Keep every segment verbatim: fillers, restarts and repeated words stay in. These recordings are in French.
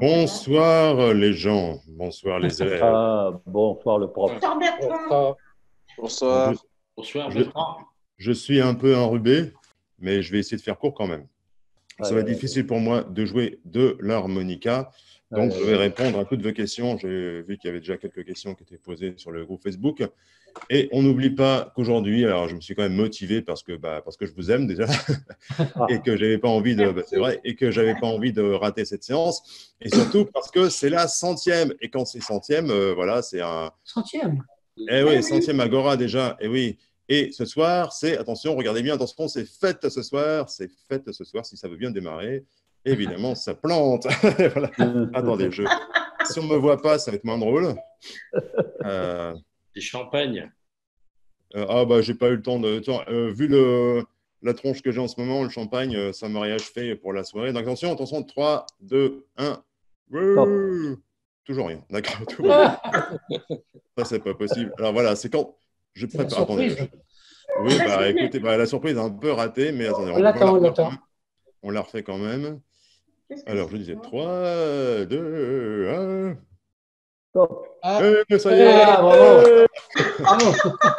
Bonsoir euh, les gens, bonsoir les élèves. Ah, bonsoir le prof. Bonsoir Bertrand. Bonsoir. Je, Bonsoir je- Bertrand. je suis un peu enrhumé, mais je vais essayer de faire court quand même. Ça Ouais, va être ouais, difficile pour moi de jouer de l'harmonica, donc Ouais, je vais ouais. répondre à toutes vos questions. J'ai vu qu'il y avait déjà quelques questions qui étaient posées sur le groupe Facebook. Et on n'oublie pas qu'aujourd'hui, alors je me suis quand même motivé parce que, bah, parce que je vous aime déjà Ah, et que j'avais pas envie de, bah, c'est vrai, et que j'avais pas envie de rater cette séance. Et surtout parce que c'est la centième. Et quand c'est centième, euh, voilà, c'est un. Centième. Eh oui, centième Agora déjà. Eh oui. Et ce soir, c'est, attention, regardez bien, attention, c'est fête ce soir. C'est fête ce soir, si ça veut bien démarrer. Évidemment, ça plante. Voilà. Attendez, je... si on ne me voit pas, ça va être moins drôle. Euh, Du champagne. euh, ah, bah, j'ai pas eu le temps de. Attends, euh, vu le, la tronche que j'ai en ce moment, le champagne, euh, ça m'aurait achevé pour la soirée. Donc, attention, attention, trois, deux, un. Top. Toujours rien. D'accord, tout va bien. Ça, c'est pas possible. Alors voilà, c'est quand je C'est la prépare. Attendez, surprise. je- Oui, bah écoutez, bah, la surprise est un peu ratée, mais attendez, On l'attend, on la- l'attend. on la refait quand même. Alors, je disais trois, deux, un. top. Ah, Eh, ça y est. ah, bravo. Bravo.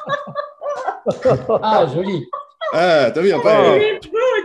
Ah, joli. Ah, t'as vu, Ah. après,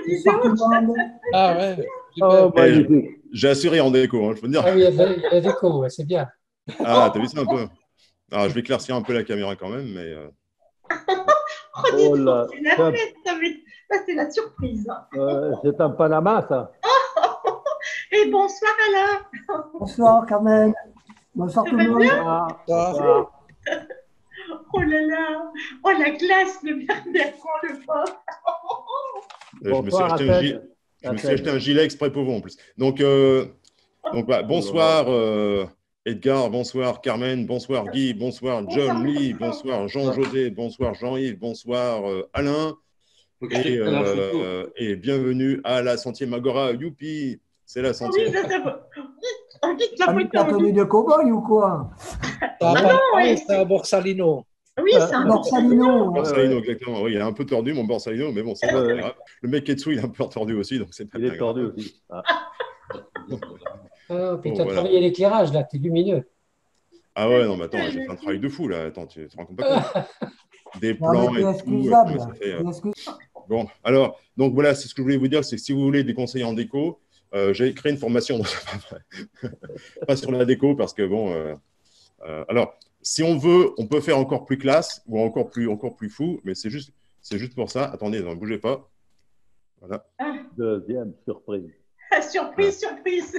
Ah ouais. Oh, Eh, magnifique. j'ai assuré en déco, hein, je peux te dire. Ah oui, il y a de- il y a la déco, ouais, c'est bien. Ah, t'as vu ça un peu? Alors, je vais éclaircir un peu la caméra quand même, mais. euh, Oh là, C'est la c'est un- fête, ça, mais ça, c'est la surprise. euh, c'est un Panama, ça. Et bonsoir Alain. Bonsoir Carmen. Bonsoir Ça tout va le monde. bien Ah, bonsoir. Oh là là. Oh la glace de Bertrand le pauvre. Euh, je me suis Bonsoir, acheté un, Athènes. gilet, je me suis Athènes. acheté un gilet exprès pour vous en plus. Donc, euh, donc voilà, bonsoir euh, Edgar, bonsoir Carmen, bonsoir Guy, bonsoir John Lee, bonsoir Jean-José, bonsoir Jean-Yves, bonsoir euh, Alain Faut que je te et, prenne en photo. euh, et bienvenue à la centième Agora. Youpi, c'est la Ah oui, centième. ça, ça va. Vite, vite, la T'as mis ta photo. tenue de cow-boy ou quoi? Ah, non, non, ouais, c'est un Borsalino. Oui, c'est un Borsalino. bon. Borsalino, exactement. Oui, il est un peu tordu, mon Borsalino, mais bon, c'est pas Ouais. très grave. Le mec qui est dessous, il est un peu tordu aussi, donc c'est pas Il bien est grave. tordu aussi. Ah. Ah, puis Bon, tu as voilà. travaillé l'éclairage, là, t'es lumineux. Ah ouais, non, mais attends, j'ai fait un travail de fou, là. Attends, tu te rends compte pas compte des Non, plans mais et t'es tout. excusable. comment ça fait, euh, T'es excusable. Bon, alors, donc voilà, c'est ce que je voulais vous dire, c'est que si vous voulez des conseils en déco, euh, j'ai créé une formation, non, c'est pas vrai. Pas sur la déco, parce que bon, euh, euh, alors, si on veut, on peut faire encore plus classe ou encore plus, encore plus fou, mais c'est juste, c'est juste pour ça. Attendez, ne bougez pas. Voilà. Deuxième surprise. Ah, surprise, surprise.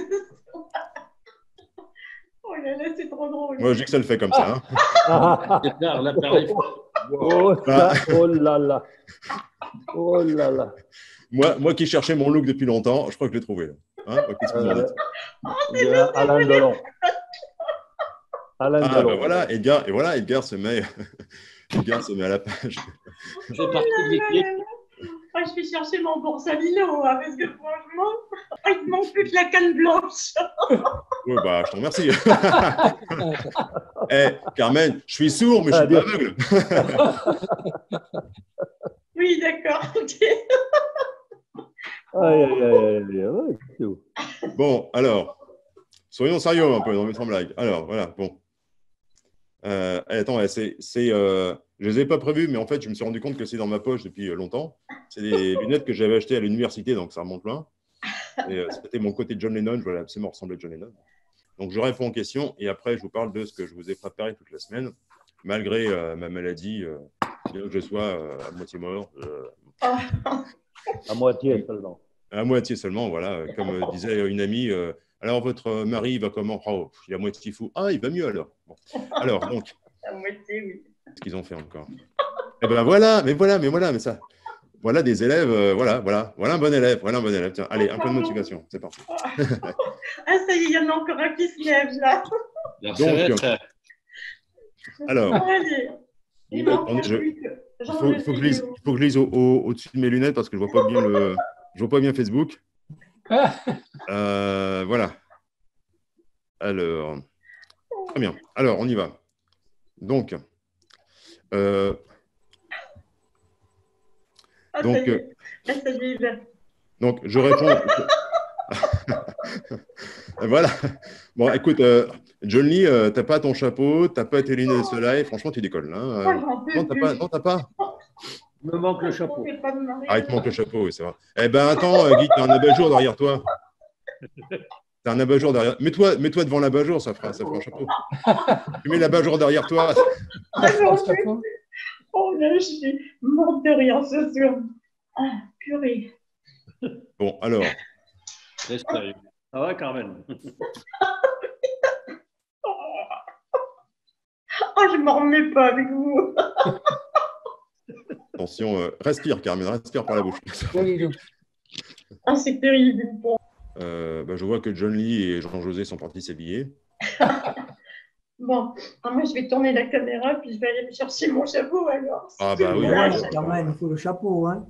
Oh là là, c'est trop drôle. Moi, je dis que ça le fait comme ça. Hein. Ah, Edgar, l'appareil. oh, ça, oh là là. Oh là là. Moi, moi qui cherchais mon look depuis longtemps, je crois que je l'ai trouvé. Là. Hein, qu'est-ce que vous en Euh, dites? il y a Alain Delon. Alain Ah, Delon. ben voilà, Edgar, et voilà, Edgar se met, Edgar se met à la page. Je fais partie de l'équipe. Ah, je vais chercher mon Borsalino, hein, parce que franchement, oh, il ne manque plus que la canne blanche. Oui, bah, je t'en remercie. Eh, Carmen, je suis sourd, mais je suis Adieu. pas aveugle. Oui, d'accord. Ok. Aïe, aïe, aïe, aïe, aïe. Ouais, c'est tout. Bon, alors, soyons sérieux un peu, non mais sans blague. Alors, voilà, bon. Euh, eh, attends, eh, c'est, c'est, euh, je ne les ai pas prévus, mais en fait, je me suis rendu compte que c'est dans ma poche depuis euh, longtemps. C'est des lunettes que j'avais achetées à l'université, donc ça remonte loin. Et euh, c'était mon côté John Lennon, je voulais absolument ressembler à John Lennon. Donc, je réponds aux questions et après, je vous parle de ce que je vous ai préparé toute la semaine, malgré euh, ma maladie, euh, bien que je sois euh, à moitié mort. euh, À moitié seulement. À moitié seulement, voilà. euh, Comme euh, disait une amie, euh, alors votre euh, mari va comment? Oh, il est à moitié fou. Ah, il va mieux alors. Bon. Alors, donc, À moitié, oui. ce qu'ils ont fait encore. Eh ben voilà, mais voilà, mais voilà, mais ça. Voilà des élèves, euh, voilà, voilà, voilà un bon élève, voilà un bon élève. Tiens, allez, un peu de motivation, c'est parti. Ah, ça y est, il y en a encore un qui se lève, là. Alors, ça va Donc, être, Alors, Allez. Il manque attendez, je- plus que il Jean faut, il faut que je lise, il faut que je lise au, au- au-dessus de mes lunettes parce que je vois pas bien le, je vois pas bien Facebook. Euh, voilà. Alors, très bien. Alors, on y va. Donc, euh, Ah, donc, ça y est. Ah, ça y est, il va. donc, je réponds. Voilà. Bon, écoute, euh, John Lee, euh, t'as pas ton chapeau, t'as pas tes lunettes de soleil. Franchement, tu décolles. Hein. Moi, j'en peux Non, t'as plus. pas. Non, t'as pas. Il me manque le chapeau. C'est pas de mariage. Arrête-moi le chapeau, oui, c'est vrai. Eh ben, attends, euh, Guy, t'as un abat-jour derrière toi. T'as un abat-jour derrière. Mets-toi mets-toi devant l'abat-jour, ça fera, ça fera un chapeau. Tu mets l'abat-jour derrière toi. Ah, j'en Le peux chapeau. plus. Oh là, je suis morte de rire ce soir. Ah, purée. Bon, alors, Très sérieux. Ça va, Carmen? Oh, je m'en remets pas avec vous. attention, euh, respire, Carmen, respire par la bouche. Oui, donc, Ah, c'est terrible. Bon. Euh, bah, je vois que John Lee et Jean-José sont partis s'habiller. Bon, ah, moi je vais tourner la caméra puis je vais aller me chercher mon chapeau alors. Ah, bah oui. Ouais, ouais. Carmen, il faut le chapeau, hein.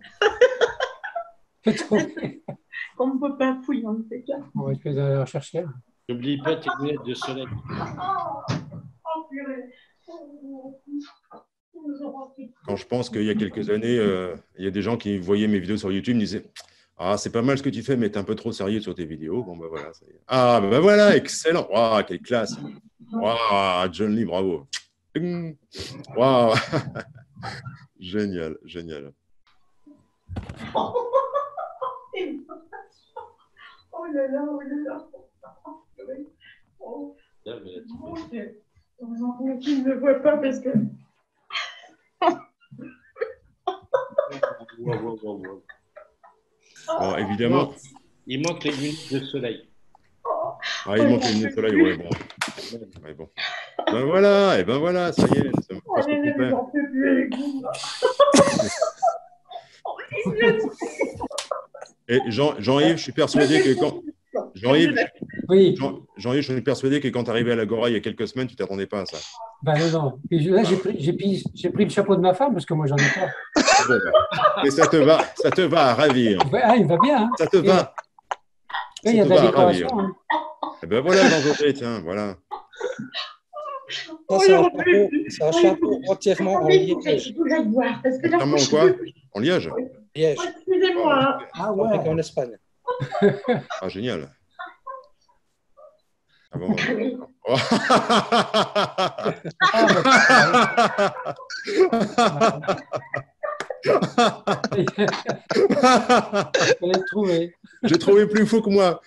on ne peut pas fouiller en fait. on va essayer d'aller en chercher un. N'oublie pas tes lunettes de soleil. Oh, oh purée. Oh, Quand je pense qu'il y a quelques années, euh, il y a des gens qui voyaient mes vidéos sur YouTube, me disaient ah, c'est pas mal ce que tu fais, mais t'es un peu trop sérieux sur tes vidéos. Bon, bah voilà. Ça y est. Ah, bah voilà, excellent. Waouh, quelle classe. Waouh, John Lee, bravo. Waouh. Génial, génial. oh là là, oh là là. Oh, Là, mais là, tu mon peux- Dieu. Heureusement qu'il ne me voit pas parce que. Wow, wow, wow, wow. Bon, évidemment, Il manque les lunettes de soleil. ah, il manque les lunettes de soleil. Ouais, bon. Ouais, bon. Ben voilà, et ben voilà, ça y est. Ça me Oh passe là le là, couplet. j'en peux plus avec vous. Oh, Et Jean- Jean-Yves, je suis persuadé que quand. Jean-Yves, Oui, Jean- Jean-Yves, je suis persuadé que quand tu es arrivé à l'Agora il y a quelques semaines, tu ne t'attendais pas à ça. ben non, non. Puis je- là, j'ai pris, j'ai pris, j'ai pris le chapeau de ma femme parce que moi, j'en ai pas. Bon, bah. Mais ça te va, ça te va à ravir. Ouais, ah, il va bien. Hein. Ça te va. Oui, il y a Ça de te la va à ravir. décoration. Hein. Eh ben voilà, Jean-José, tiens, voilà. Ça, Oh, c'est un j'en peux chapeau, plus. c'est un Oh, il chapeau faut- entièrement en Attendez, il faut que liège. j'aille- il faut que j'aille voir parce que là, Entièrement en je quoi peux plus. En liège Liège, Oh, excusez-moi. Ah fabriqué en ouais. Espagne. Ah, génial. Ah bon, Ah oui. oh. Ah, Il fallait le trouver. J'ai trouvé plus fou que moi.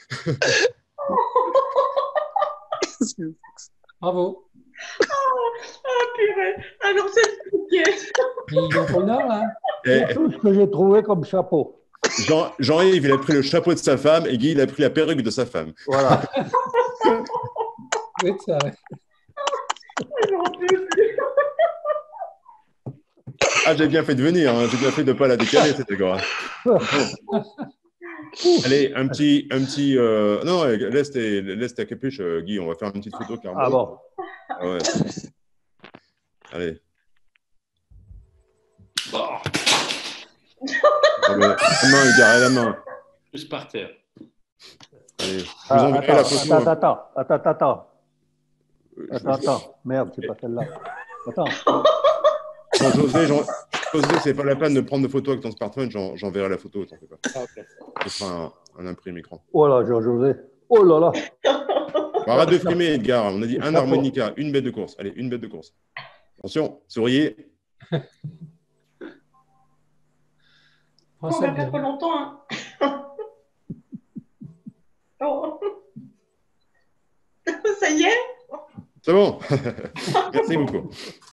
Bravo. Ah, purée. Alors, c'est expliqué. Il est au nord, là. Et C'est tout ce que j'ai trouvé comme chapeau. Jean- Jean-Yves, il a pris le chapeau de sa femme et Guy, il a pris la perruque de sa femme. Voilà. C'est ça. Ouais. J'en peux plus. Ah, j'ai bien fait de venir, hein. J'ai bien fait de ne pas la décaler, cette Agora. Allez, un petit. Un petit euh, Non, laisse, tes, laisse ta capuche, euh, Guy, on va faire une petite photo carrément. Ah bon. Ah ouais. Allez. Oh, Ah ben, la main, il dirait la main. tous par terre. Allez, je vous Ah, enverrai attends, la photo. attends, attends, attends, attends, attends, Euh, je- attends, attends. Merde, c'est pas celle-là. Attends. Jean-José, Jean- José, c'est pas la peine de prendre de photos avec ton smartphone, j'en- j'enverrai la photo, t'en fais pas. Ah, ok. Ce sera un, un imprimé écran. Oh là, Jean-José. Oh là là. Bon, arrête de frimer, Edgar. On a dit un harmonica, une bête de course. Allez, une bête de course. Attention, souriez. Prends On ça va pas bien. trop longtemps. Hein. Oh. Ça y est? C'est bon. Merci beaucoup.